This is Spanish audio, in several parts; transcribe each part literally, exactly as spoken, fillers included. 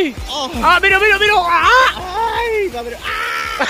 ¡Ay! Oh. ¡Ah, mira, mira, mira! ¡Ah! ¡Ay! Va a ver- ¡Ah!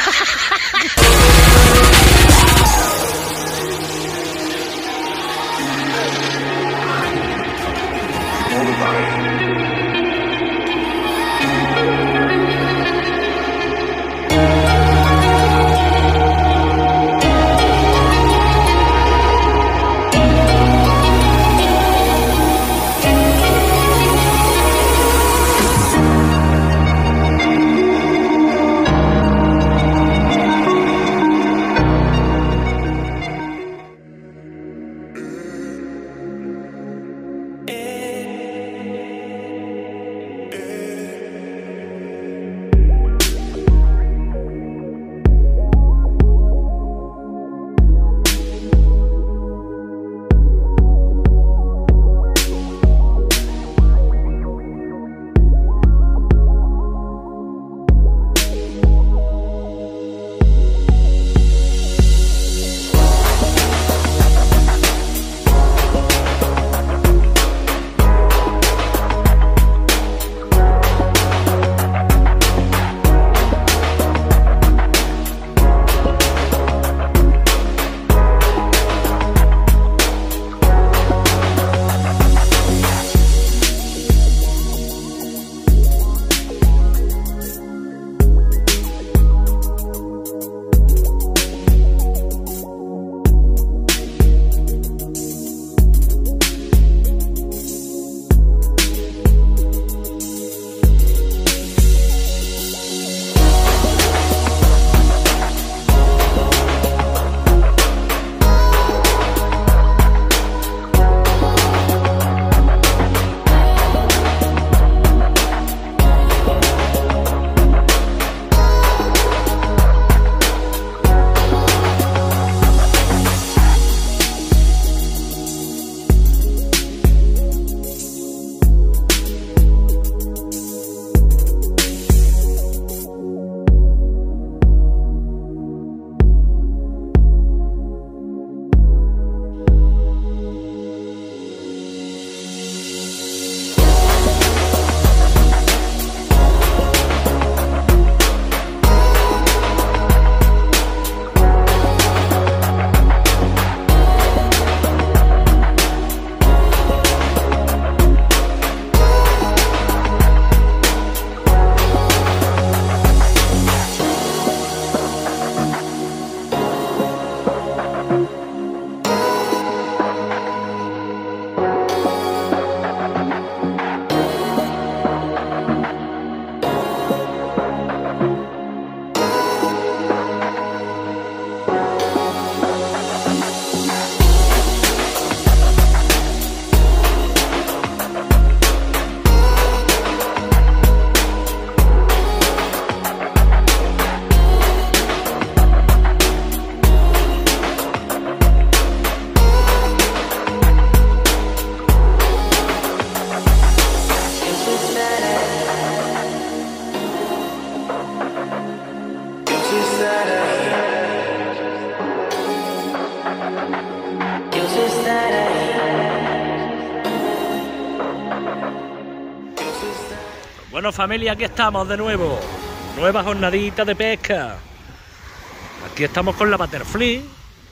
Bueno, familia, aquí estamos de nuevo. Nueva jornadita de pesca. Aquí estamos con la Butterfly,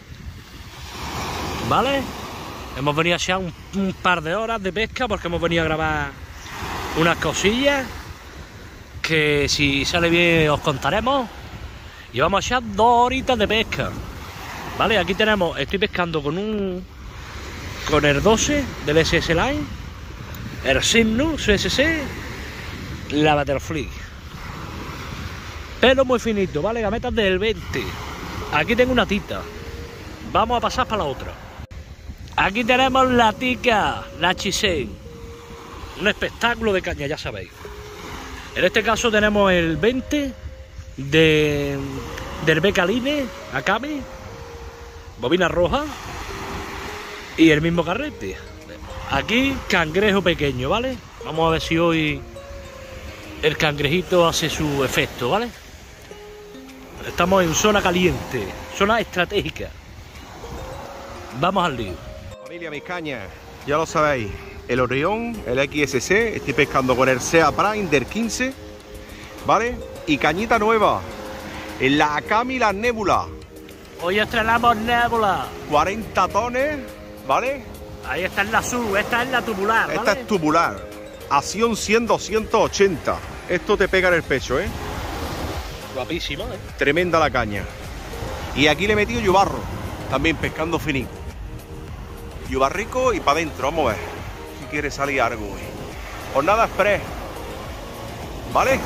¿vale? Hemos venido a echar un, un par de horas de pesca porque hemos venido a grabar unas cosillas que si sale bien os contaremos. Y vamos a echar dos horitas de pesca, ¿vale? Aquí tenemos, estoy pescando con un con el doce del S S Line, el Cygnus S S, la Butterfly, pero muy finito, ¿vale? Gametas del veinte. Aquí tengo una tita, vamos a pasar para la otra. Aquí tenemos la tica, la Chisei, un espectáculo de caña, ya sabéis. En este caso tenemos el veinte de del Becaline Akame, bobina roja y el mismo carrete. Aquí cangrejo pequeño, ¿vale? Vamos a ver si hoy el cangrejito hace su efecto, ¿vale? Estamos en zona caliente, zona estratégica. Vamos al lío. Familia, mis cañas, ya lo sabéis. el Orión, el X S C. Estoy pescando con el Sea Prime del quince, ¿vale? Y cañita nueva, la Akami la Nebula. Hoy estrenamos Nebula. cuarenta tones, ¿vale? Ahí está en la sub, esta es la tubular, ¿vale? Esta es tubular. Acción cien, doscientos ochenta. Esto te pega en el pecho, ¿eh? Guapísimo, ¿eh? Tremenda la caña. Y aquí le he metido yubarro, también pescando finito. Yubarrico y para adentro, vamos a ver si quiere salir algo hoy. Jornada express, ¿vale?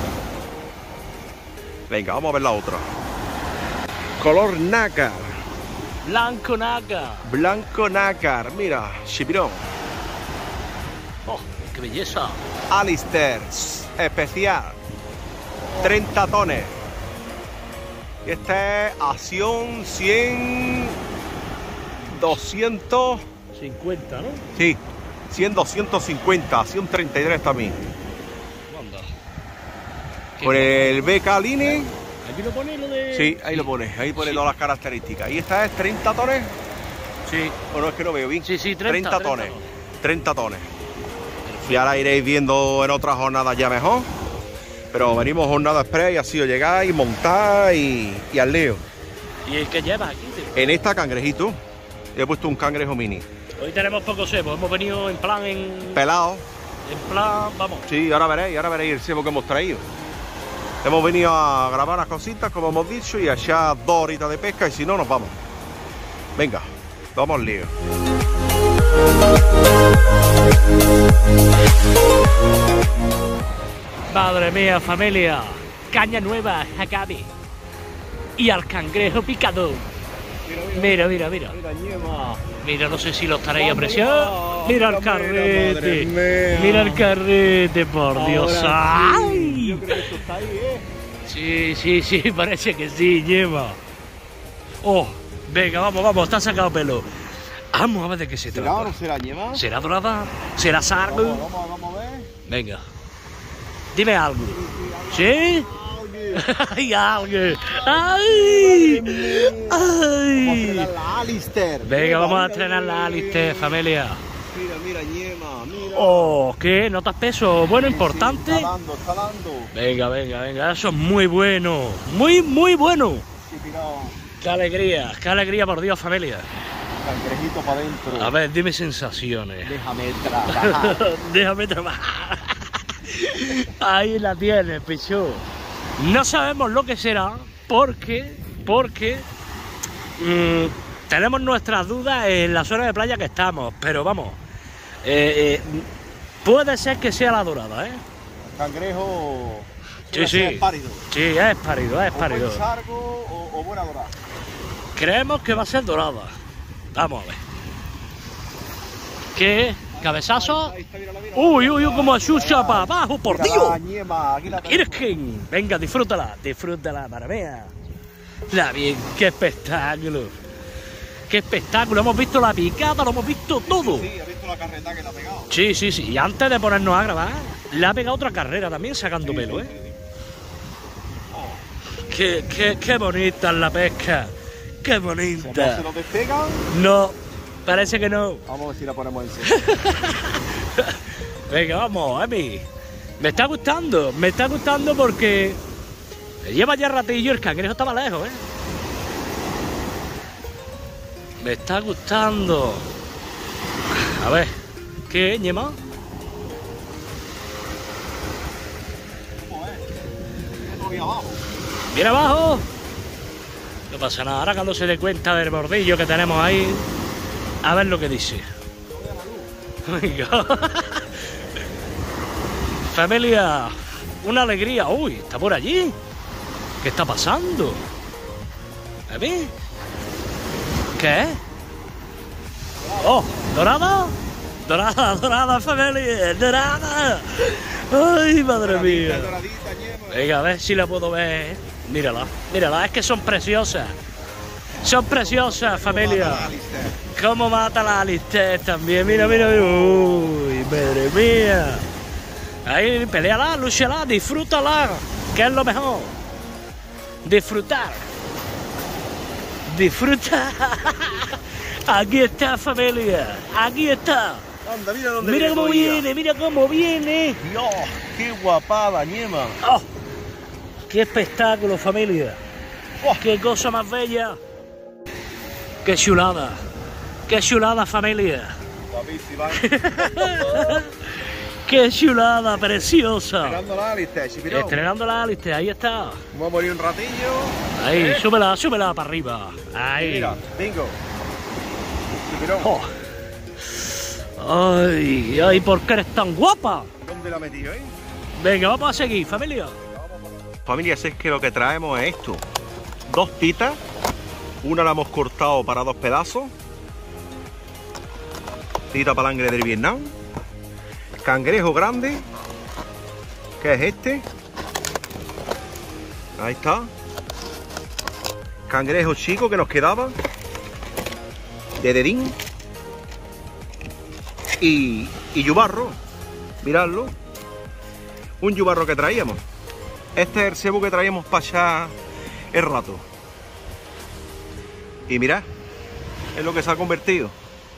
Venga, vamos a ver la otra. Color nácar. Blanco nácar. Blanco nácar, mira, chipirón. Oh, qué belleza. Alistair, especial. treinta tones. Y esta es acción cien, doscientos. cincuenta, ¿no? Sí, cien, doscientos cincuenta, acción treinta y tres también. Anda. Con el B K Line. Aquí lo pone lo de... Sí, ahí lo pone, ahí pone Sí. todas las características. ¿Y esta es treinta tones? Sí. ¿O no es que no veo bien? Sí, sí, treinta, treinta tones. tones. treinta tones. Y ahora iréis viendo en otras jornadas ya mejor. Pero venimos jornada express y ha sido llegar y montar y, y al lío. ¿Y el que lleva aquí? Tío? En esta cangrejito, he puesto un cangrejo mini. Hoy tenemos poco cebo, hemos venido en plan, en, Pelado. en plan, vamos. Sí, ahora veréis, ahora veréis el cebo que hemos traído. Hemos venido a grabar las cositas, como hemos dicho, y a echar dos horitas de pesca y si no, nos vamos. Venga, vamos al lío. Madre mía, familia. Caña nueva, Akami. Y al cangrejo picado. Mira, mira, mira. Mira, no sé si lo estaréis apreciando. Mira el carrete. Mira el carrete, por Dios. ¡Ay! Yo creo que esto está ahí, ¿eh? Sí, sí, sí, parece que sí, lleva. Oh, venga, vamos, vamos, está sacado pelo. Vamos a ver de qué se ¿Será o trata. no será ñema? ¿Será dorada? ¿Será sargo? Vamos, vamos, vamos a ver. Venga. Dime algo. ¿Sí? ¡Ay, algo! ¡Ay! Vamos a ¡Ay! estrenar la Alistair. Venga, vamos a Mira, estrenar mira, la mira, Alistair, familia. Mira, mira, ñema, mira. Oh, ¿qué? ¿Notas peso? Bueno, Sí, importante. sí, está dando, está dando. Venga, venga, venga, eso es muy bueno. Muy, muy bueno. Sí, pirón. Qué alegría, qué alegría, por Dios, familia. Cangrejito para adentro. A ver, dime sensaciones. Déjame trabajar. Déjame trabajar. Ahí la tienes, pichu. No sabemos lo que será porque, porque mmm, tenemos nuestras dudas en la zona de playa que estamos, pero vamos, eh, eh, puede ser que sea la dorada, ¿eh? Cangrejo. Sí, sí. Es pálido. Sí, es pálido, es O pálido. buen sargo o, o buena dorada. Creemos que va a ser dorada. Vamos a ver. ¿Qué? ¿Cabezazo? Ahí está, mírala, mírala. Uy, uy, uy, como achucha para abajo, por Mírala, Dios. ñema, aquí la tenemos. Irken, venga, disfrútala, disfrútala, para mía. La bien, qué espectáculo. Qué espectáculo, hemos visto la picada, lo hemos visto todo. Sí, ha visto la carreta que le ha pegado. Sí, sí, sí, y antes de ponernos a grabar, le ha pegado otra carrera también sacando Sí, pelo, sí, ¿eh? Qué, qué, qué bonita es la pesca, qué Si no bonita. se lo despegan, No, parece que no. vamos a ver si la ponemos en serio. Venga, vamos, Emi. Me está gustando, me está gustando porque lleva ya ratillo, el cangrejo estaba lejos, ¿eh? Me está gustando. A ver, ¿qué, ñema? Voy abajo. Viene abajo. No pasa nada, ahora cuando se dé cuenta del bordillo que tenemos ahí, a ver lo que dice. Venga. Familia, una alegría. Uy, está por allí. ¿Qué está pasando? ¿A mí? ¿Qué es? Oh, ¿dorada? Dorada, dorada, familia, dorada. Ay, madre mía. Doradita, ñema. Venga, a ver si la puedo ver. Mírala, mírala, es que son preciosas. Son preciosas, familia. Cómo mata la Alistair también. Mira, mira, mira. Uy, madre mía. Ahí, peleala, lúchala, disfrútala. Que es lo mejor. Disfrutar. Disfruta. Aquí está, familia. Aquí está. Anda, mira dónde Mira viene cómo todavía. viene, mira cómo viene. Dios, qué guapada, ñema. ¡Oh! ¡Qué espectáculo, familia! Oh. ¡Qué cosa más bella! ¡Qué chulada! ¡Qué chulada, familia! Guapísima. ¡Qué chulada, preciosa! Mirando la Alistair, chipirón. Estrenando la Alistair, ahí está. Vamos a morir un ratillo. Ahí, ¿Eh? súbela, súbela para arriba. Ahí. Mira, bingo. Chipirón. Oh. Ay, ay, ¿por qué eres tan guapa? ¿Dónde la he metido, eh? Venga, vamos a seguir, familia. Familia, si es que lo que traemos es esto. Dos titas. Una la hemos cortado para dos pedazos. Tita palangre del Vietnam. Cangrejo grande. ¿Qué es este? Ahí está. Cangrejo chico que nos quedaba. De dedín. Y, y yubarro. Miradlo. Un yubarro que traíamos. Este es el cebo que traíamos para allá el rato. Y mirad, es lo que se ha convertido.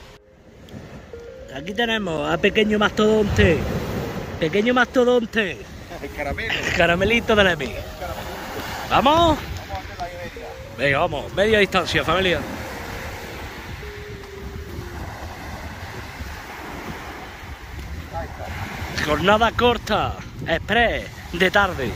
Aquí tenemos a pequeño mastodonte. Pequeño mastodonte. El caramelo. Caramelito de Lemi. ¿Vamos? Venga, vamos. Media distancia, familia. Jornada corta. Express. De tarde.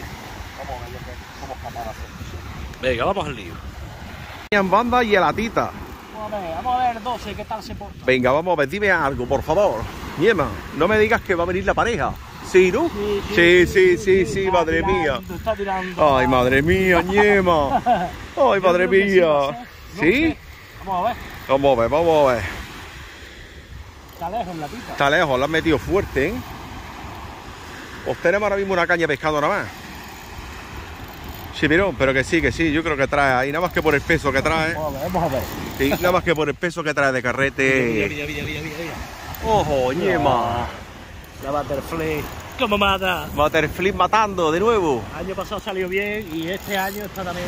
Venga, vamos al lío. En banda y a la tita. Vamos a ver, vamos a ver doce, ¿qué tal se porta? Venga, vamos a ver, dime algo, por favor. Ñema, no me digas que va a venir la pareja. ¿Sí, no? Sí, sí, sí, sí, madre mía. Está tirando. Ay, madre mía, Ñema. Ay, madre mía. ¿Sí? Vamos a ver. Vamos a ver, vamos a ver. Está lejos la tita. Está lejos, la han metido fuerte, ¿eh? Pues tenemos ahora mismo una caña de pescado nada más. Sí, mirón, pero que sí, que sí, yo creo que trae ahí, nada más que por el peso que trae. Vamos a ver, vamos a ver. Sí, nada más que por el peso que trae de carrete. Mira, mira, mira, mira, mira. Ojo, Ñema. La Butterfly. ¿Cómo mata? Butterfly matando de nuevo. El año pasado salió bien y este año está también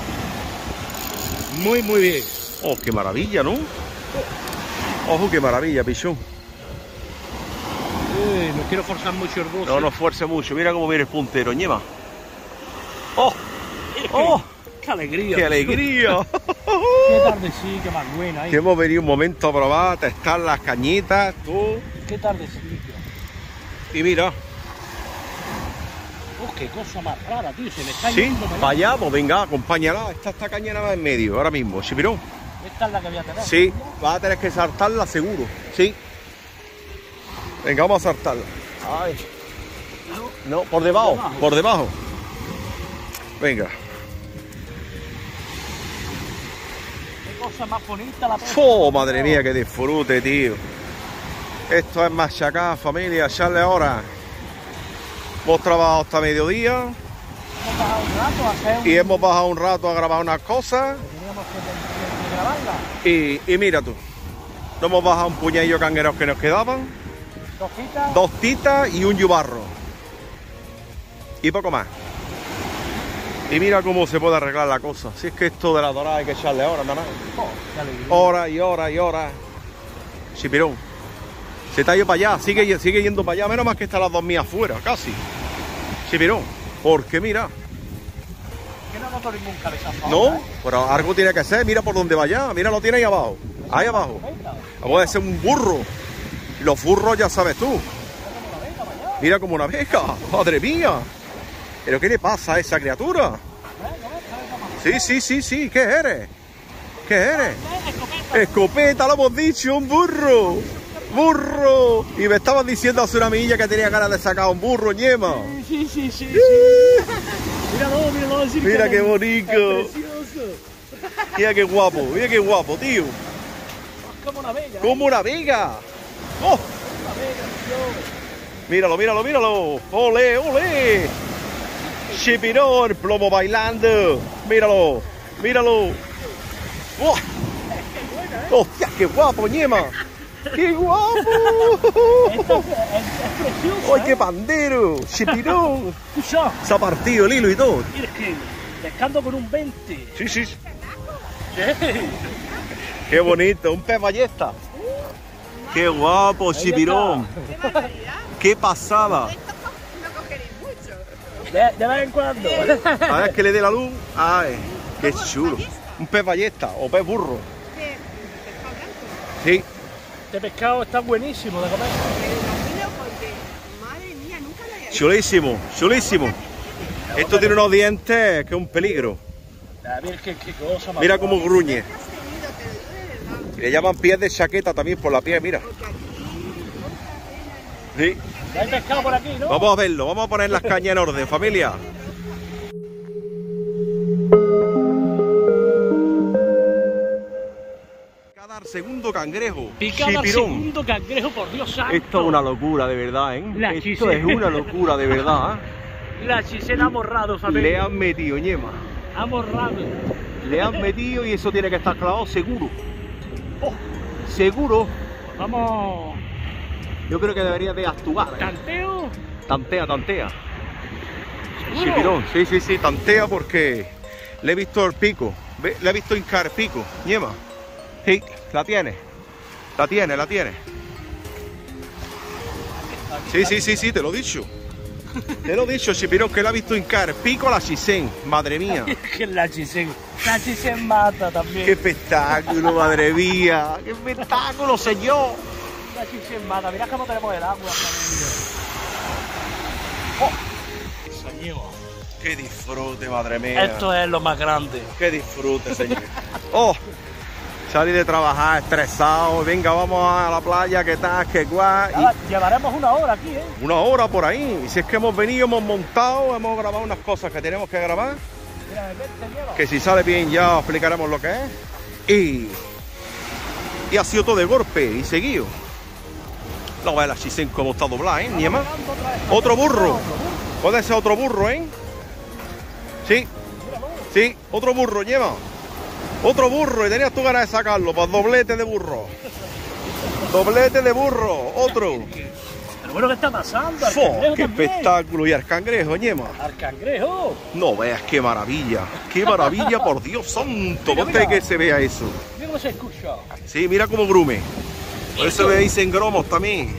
muy, muy bien. Oh, qué maravilla, ¿no? Ojo, qué maravilla, pichón. Uy, no quiero forzar mucho el gozo. No nos fuerce mucho, mira cómo viene el puntero, Ñema. ¡Oh! Qué, ¡Oh! ¡Qué alegría! ¡Qué alegría! ¡Qué tardecita más buena! ¿eh? Que hemos venido un momento a probar, a testar las cañitas, tú. ¡Qué tardecita! Y mira, ¡Oh, qué cosa más rara, tío! Se me está sí, yendo para allá. vayamos, venga, acompáñala. Está esta caña nada en medio, ahora mismo, chipirón. Esta es la que voy a tener. Sí, vas a tener que saltarla seguro, sí. Venga, vamos a saltarla. Ay. No, por debajo, por debajo. Venga. ¡Qué cosa más bonita la pesca! ¡Oh, madre mía, qué disfrute, tío! Esto es machacar, familia, echarle ahora. Hemos trabajado hasta mediodía Hemos bajado un rato a hacer un... y hemos bajado un rato a grabar unas cosas. Teníamos que, que, que grabarla. Y, y mira tú, nos hemos bajado un puñadillo de cangueros que nos quedaban, Dos citas. dos titas y un yubarro. Y poco más. Y mira cómo se puede arreglar la cosa. Si es que esto de la dorada hay que echarle ahora, nada más. Oh, qué alegría. Hora y hora y hora. Chipirón. Se está yendo para allá, sigue, sigue yendo para allá. Menos más que están las dos mías fuera, casi. Chipirón. Porque mira. Que no noto ningún cabezazo. No, ¿eh? pero algo tiene que ser. Mira por dónde va allá. Mira, lo tiene ahí abajo. Ahí abajo. Puede ser un burro. Los burros ya sabes tú. Mira como una abeja. Madre mía. ¿Pero qué le pasa a esa criatura? Sí, sí, sí, sí. ¿Qué eres? ¿Qué eres? Escopeta, lo hemos dicho. Un burro. Burro. Y me estabas diciendo hace una milla que tenía ganas de sacar un burro, Ñema. Sí, sí, sí, sí. Míralo, míralo. Es Mira qué bonito. Es precioso. Mira qué guapo. Mira qué guapo, tío. Es como una vega. Como una vega. ¡Oh! Una vega, tío. Míralo, míralo, míralo. ¡Ole, ole! Chipirón, plomo bailando. Míralo, míralo. ¡Oh! ¡Hostia, qué guapo, Ñema! ¡Qué guapo! Esto es, es, es precioso. ¡Ay, qué ¿eh? pandero! ¡Chipirón! Escucha, Se ha partido el hilo y todo. mira que pescando con un veinte. Sí, sí. Sí. ¡Qué bonito! Un pez ballesta. ¡Qué guapo, Ahí chipirón! ¡Qué pasada! No cogeréis mucho. De, de vez en cuando. A ver que le dé la luz. ¡Ay! ¡Qué chulo! Un pez ballesta o pez burro. ¿Qué? ¿Pescado blanco? Sí. Este pescado está buenísimo de comer. Me imagino porque, madre mía, nunca lo había visto. Chulísimo, chulísimo. Esto tiene unos dientes que es un peligro. A ver qué, qué cosa más. Mira cómo gruñe. ¿Qué has tenido? Te lo digo de verdad. Le llaman pies de chaqueta también por la piel, mira. Porque aquí, Sí. Hay pescado por aquí, ¿no? Vamos a verlo, vamos a poner las cañas en orden, familia. Cada segundo cangrejo. Picada al chipirón. segundo cangrejo, por Dios santo. Esto es una locura, de verdad, ¿eh? La Esto chise. es una locura, de verdad, ¿eh? La chisena ha borrado, familia. Le han metido, ñema. Ha borrado. Le han metido y eso tiene que estar clavado seguro. Oh, Seguro. pues vamos. Yo creo que debería de actuar. ¿eh? Tanteo. Tantea, tantea. ¿Seguro? Chipirón, sí, sí, sí, tantea porque le he visto el pico. Ve, le he visto hincar el pico. Ñema. Sí, la tiene. La tiene, la tiene. Sí, sí, sí, sí, te lo he dicho. Te lo he dicho, Chipirón, que le ha visto hincar pico a la Chisen. Madre mía. Que la chisen. La chisen mata también. Qué espectáculo, madre mía. Qué espectáculo, señor. La chisen mata. Mirad cómo tenemos el agua, familia. Oh, señor. Qué disfrute, madre mía. Esto es lo más grande. Qué disfrute, señor. Oh, salí de trabajar estresado. Venga, vamos a la playa, ¿qué tal? ¿Qué guay? Nada, llevaremos una hora aquí, ¿eh? Una hora por ahí. Y si es que hemos venido, hemos montado, hemos grabado unas cosas que tenemos que grabar. Mira, ¿qué te lleva? Que si sale bien ya os explicaremos lo que es. Y, y ha sido todo de golpe y seguido. No veas la Chisen como está doblada, ¿eh? Ni más. Otro burro. Puede ser otro burro, ¿eh? Sí. Sí, otro burro, lleva. Otro burro. Y tenías tú ganas de sacarlo. Pues doblete de burro. Doblete de burro. Otro. Pero bueno, ¿qué está pasando? Al ¡Fo! cangrejo ¡Qué también. espectáculo! Y al cangrejo, ñema. Al cangrejo. No veas qué maravilla. ¡Qué maravilla, por Dios santo! Mira, ¿Dónde hay mira. que se vea eso? Mira cómo se escucha. Sí, mira cómo grume. Por eso le dicen gromos también.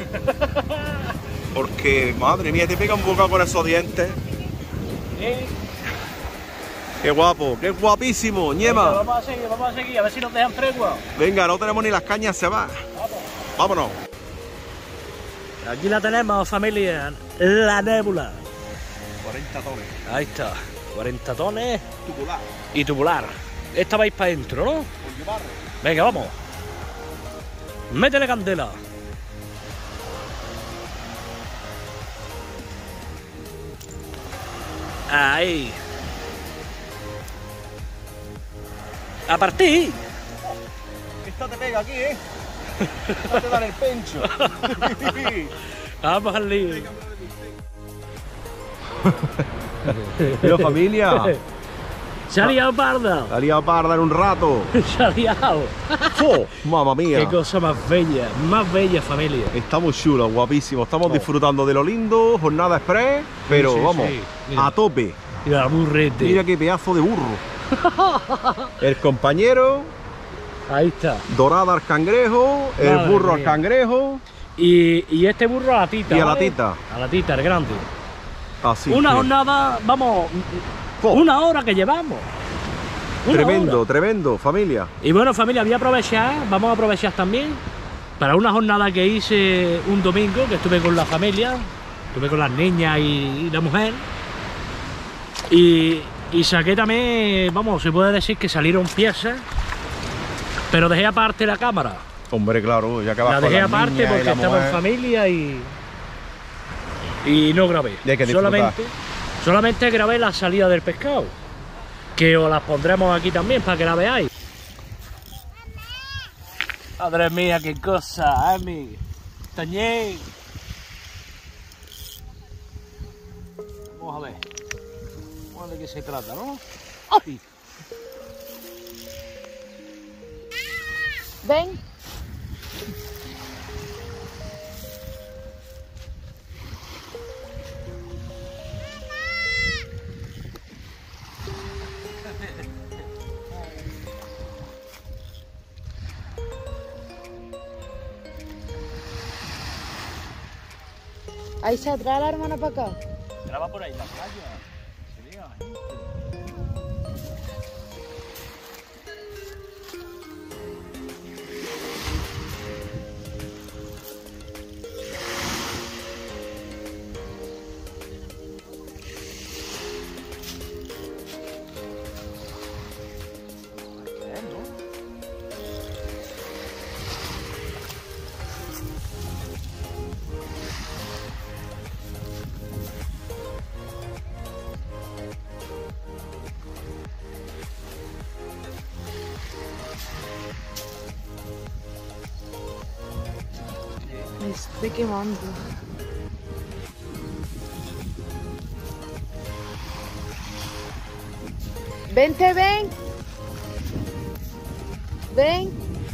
Porque, madre mía, te pega un bocado con esos dientes. ¿Eh? ¡Qué guapo! ¡Qué guapísimo, Venga, ñema! vamos a seguir, vamos a seguir, a ver si nos dejan tregua. Venga, no tenemos ni las cañas, se va. Vamos. Vámonos. Aquí la tenemos, familia. La nébula. cuarenta tones. Ahí está. cuarenta tones Tubular. y tubular. Esta vais para adentro, ¿no? Con llevar. Venga, vamos. Métele candela. Ahí. A partir. Esta te pega aquí, ¿eh? Esta te da en el pencho. Vamos al lío. Pero familia, Se ha liado parda. la liado parda en un rato. Se ha liado. ¡Fo! ¡Mamma mía! Qué cosa más bella. Más bella, familia. Estamos chulos, guapísimos. Estamos Oh. disfrutando de lo lindo, jornada express, pero sí, vamos, sí. Mira. a tope. Mira el burrete. Mira qué pedazo de burro. El compañero, Ahí está. dorada al cangrejo, el Madre burro al mía. cangrejo Y, y este burro a la tita. y a la ¿vale? tita. A la tita, el grande. Así Una que, jornada, vamos, ¡fo! una hora que llevamos. Una Tremendo, hora. tremendo, familia. Y bueno, familia, voy a aprovechar, vamos a aprovechar también para una jornada que hice un domingo, que estuve con la familia, estuve con las niñas y, y la mujer. Y, y saqué también, vamos, se puede decir que salieron piezas, pero dejé aparte la cámara. Hombre, claro, ya que vas La con dejé las aparte niñas y porque la estaba en mujer. familia y, y no grabé. Y hay que disfrutar. solamente, solamente grabé la salida del pescado, que os las pondremos aquí también para que la veáis. Madre mía, qué cosa, Ami. Tañé. Vamos a ver. Vamos a ver de qué se trata, ¿no? ¡Ay! Ven. Ahí se atrae la hermana para acá. Graba por ahí la playa. Se vea la gente. Me estoy quemando. Vente, ven. Ven.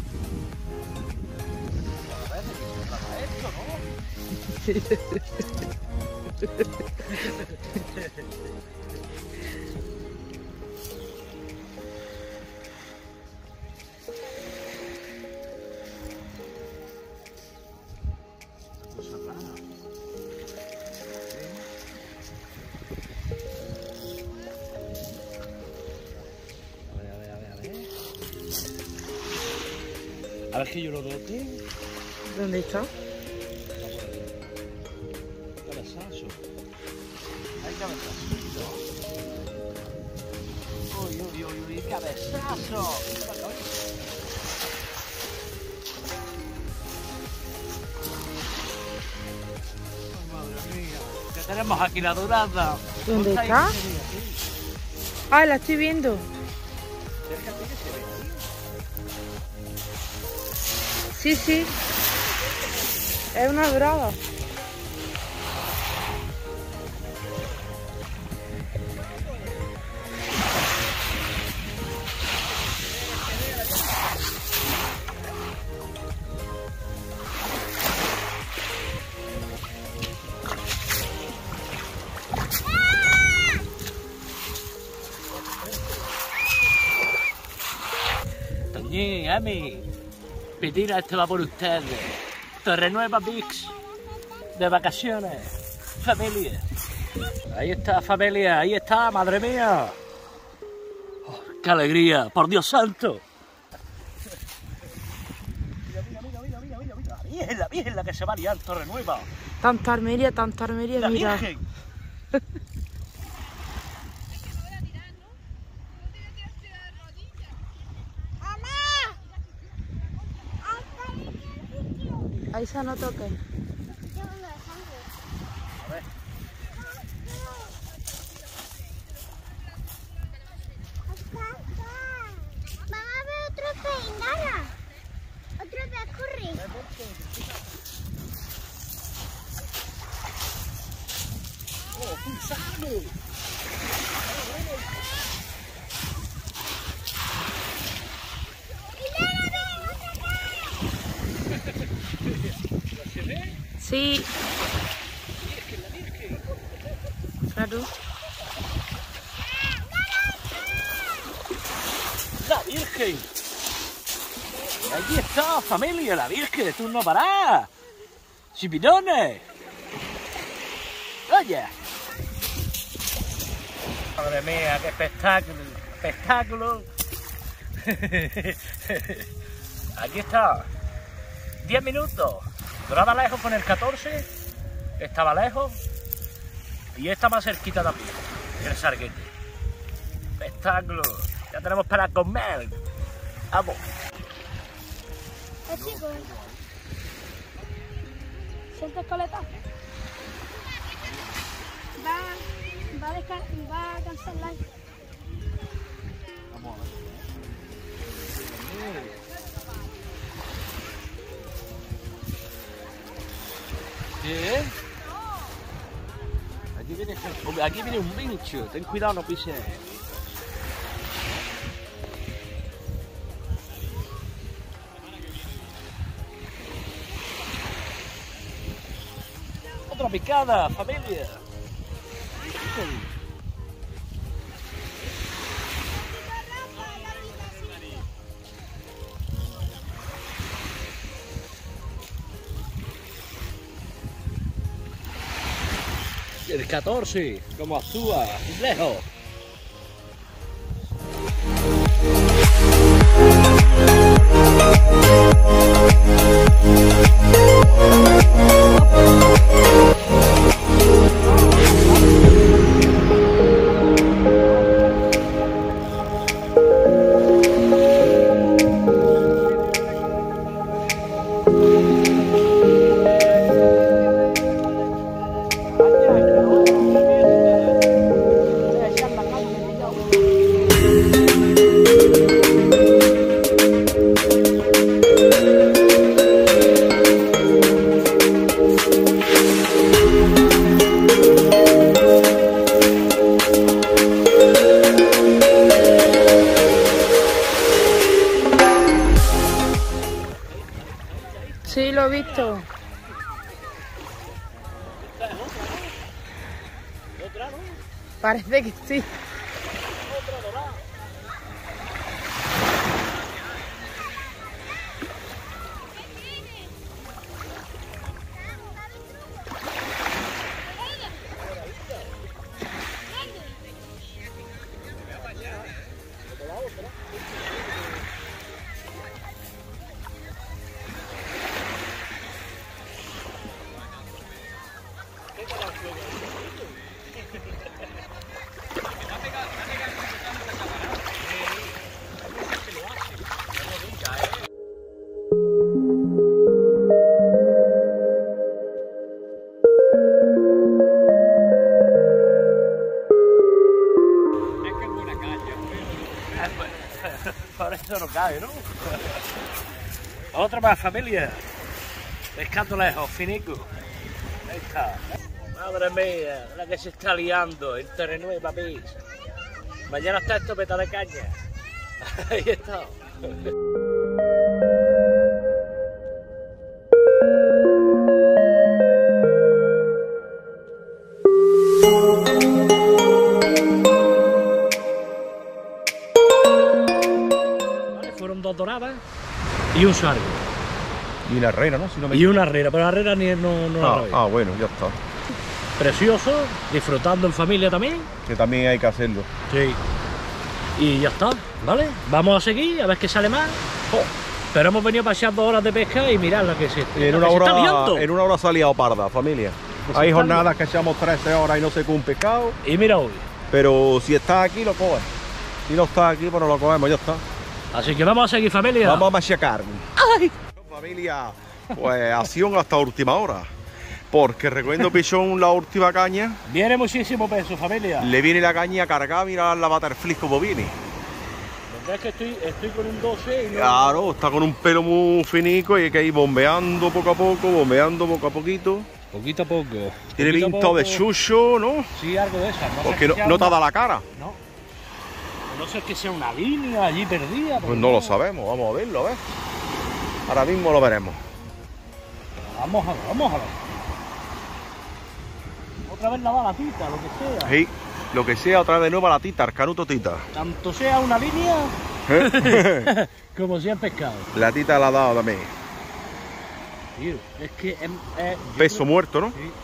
A ver que yo lo veo aquí. ¿Dónde está? Cabezazo. Hay cabezazo. Uy, uy, uy, uy, cabezazo. Oh, madre mía. Ya tenemos aquí la dorada. ¿Dónde Ponte está? ahí, Ah, la estoy viendo. acércate que se ve, tío. Sí, sí. Es una dorada. Toñín, Emi, Pitina, este va por ustedes. Torrenueva Beach, de vacaciones, familia. Ahí está, familia, ahí está, madre mía. Oh, ¡qué alegría! ¡Por Dios santo! Mira, mira, mira, mira, mira, mira, mira. La Virgen, la Virgen, la que se va a liar, Torrenueva. Tanta armería, tanta armería, La mira. Virgen. Aisa, no toques. A ver. Van a ver otro pez, Nara. Otro pez, corre. ¡Oh, pulsando! Sí. Claro. ¡La Virgen! Allí está, familia, la Virgen, tú no parás. ¡Chipirones! ¡Oye! Madre mía, qué espectáculo, espectáculo. Aquí está. diez minutos. Dorada lejos con el catorce. Estaba lejos. Y esta más cerquita también. El Sarguete. Espectáculo. Ya tenemos para comer. Vamos. Eh, chicos. ¿Sientes coleta? Va, va a, desca- va a cancelar. Vamos a ver. ¿Qué? Aquí viene, aquí viene un bicho. Ten cuidado, no pises. Otra picada, familia. el catorce, como actúa, lejos. Sí, lo he visto. Parece que sí. Por eso no cae, ¿no? Otra más, familia. Pescando lejos, finico. Ahí está. Madre mía, la que se está liando en Terrenueva, papi. Mañana está esto peta de caña. Ahí está. Fueron dos doradas y un sargo. Y una herrera, ¿no? Si no me Y una herrera, pero la herrera ni no, no la ah, grabé. ah, bueno, ya está. Precioso, disfrutando en familia también. Que también hay que hacerlo. Sí. Y ya está, ¿vale? Vamos a seguir, a ver qué sale más. Oh, pero hemos venido paseando horas de pesca y mirad lo que se, Y en, lo una que se está hora, liando. en una hora se ha liado parda, familia. Que se Hay está jornadas que echamos trece horas y no se come un pescado. Y mira hoy. Pero si estás aquí, lo coges. Si no estás aquí, pues no lo cogemos, ya está. Así que vamos a seguir, familia. Vamos a machacar. ¡Ay! Familia, pues acción hasta última hora. Porque recogiendo pichón la última caña, Viene muchísimo peso, familia. le viene la caña cargada, mira la butterfly como viene. Es que estoy, estoy con un doce y no... Claro, está con un pelo muy finico y hay que ir bombeando poco a poco, bombeando poco a poquito. Poquito a poco. Tiene Poquito a pinta de poco. chucho, ¿no? Sí, algo de esas. No sé Porque que no, sea no te una- da la cara. No. No sé que sea una línea allí perdida. Pues no lo sabemos, vamos a verlo, a ver. Ahora mismo lo veremos. Vamos a ver, vamos a ver. Otra vez la balatita, lo que sea. Sí, lo que sea, otra vez de nuevo a la tita, al canuto tita. Tanto sea una línea ¿Eh? como sea pescado. La tita la ha dado también. Tío, es que es, es- yo Peso creo- muerto, ¿no? Sí.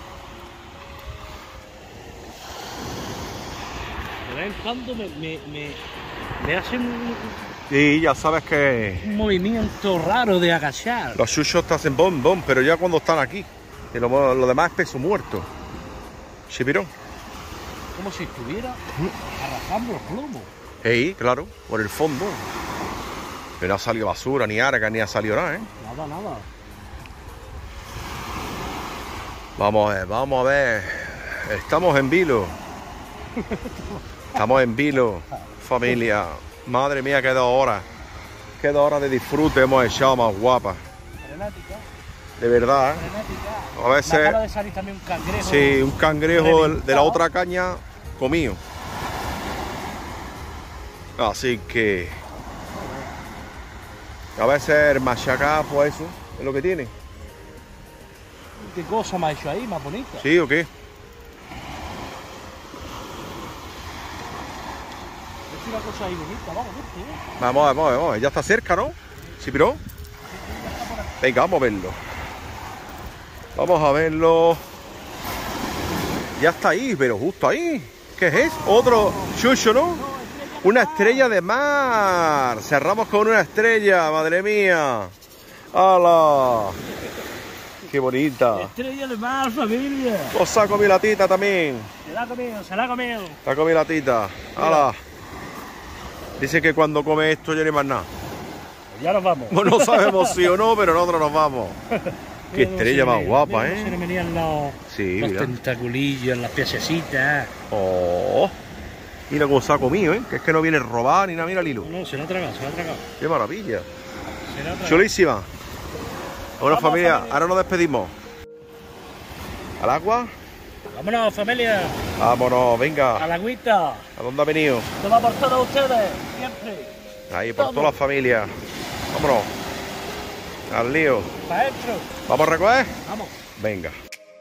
De vez en cuando me, me, me, me hacen un, Y ya sabes que un movimiento raro de agachar. los chuchos te hacen bom, bom, pero ya cuando están aquí. Que lo, lo demás es peso muerto. Chipirón. Como si estuviera arrasando los plomos. Sí, claro, por el fondo. Pero no ha salido basura, ni arca, ni ha salido nada, ¿eh? Nada, nada. Vamos a ver, vamos a ver. Estamos en vilo. Estamos en vilo, familia. Madre mía, qué dos horas. Qué dos horas de disfrute hemos echado más guapas. Frenética, De verdad, ¿eh? frenética. A Me veces, acaba de salir también un cangrejo. sí, un cangrejo del- de la reventado. otra caña comido. Así que... A veces el machacar, pues eso, es lo que tiene. ¿Qué cosa me ha hecho ahí, más bonita? ¿Sí o qué? Es una cosa ahí bonita, vamos, ¿viste? ¿eh? Vamos, vamos, vamos, ya está cerca, ¿no? ¿Sí, pero? Venga, vamos a verlo. Vamos a verlo. Ya está ahí, pero justo ahí. ¿Qué es? Otro chucho, ¿no? Una estrella de mar. Cerramos con una estrella, madre mía. ¡Hala! ¡Qué bonita! Estrella de mar, familia. Os saco mi latita también. Se la ha comido, se la ha comido. Saco mi latita. ¡Hala! Dice que cuando come esto ya no hay más nada. Ya nos vamos. Pues no sabemos si o no, pero nosotros nos vamos. Qué estrella más guapa, mira, ¿eh? Se le venían los, Sí, los mira. tentaculillos, las piececitas. Oh, mira cómo se ha comido, ¿eh? Que es que no viene robar ni nada. Mira, Lilo. No, se lo ha tragado, se lo ha tragado. Qué maravilla. Se lo ha tragado. Chulísima. Bueno, Vamos, familia, familia. ahora nos despedimos. ¿Al agua? Vámonos, familia. Vámonos, A venga. la agüita. ¿A dónde ha venido? Esto va por todos ustedes, siempre. Ahí, por Todo. toda la familia. Vámonos. Al lío. Para adentro. ¿Vamos a recoger? Vamos. Venga.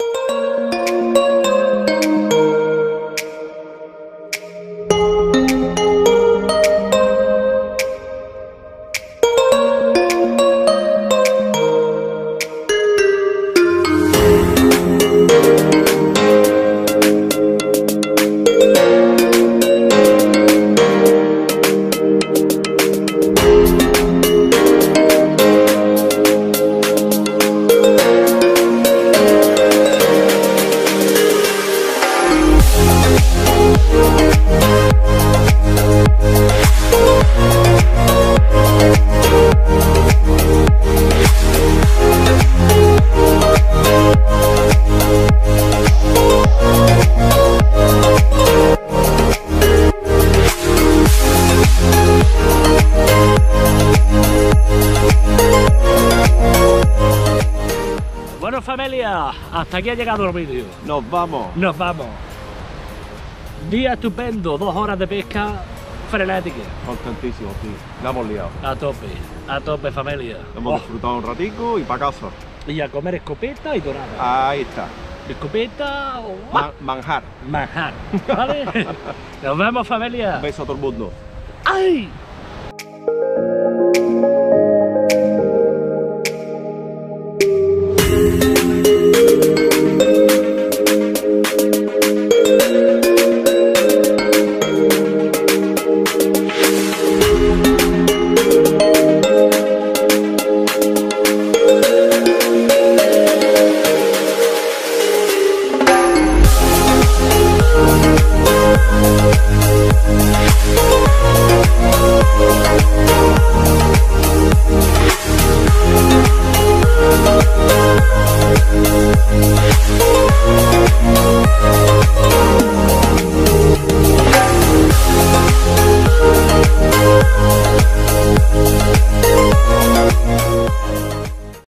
Bueno, familia, hasta aquí ha llegado el vídeo. Nos vamos. Nos vamos. Día estupendo, dos horas de pesca frenética. Contentísimos, tío. La hemos liado. A tope, a tope, familia. Hemos Oh, disfrutado un ratico y para casa. y a comer escopeta y dorada. Ahí está. Escopeta o Ma- manjar. manjar. ¿Vale? Nos vemos, familia. Un beso a todo el mundo. ¡Ay!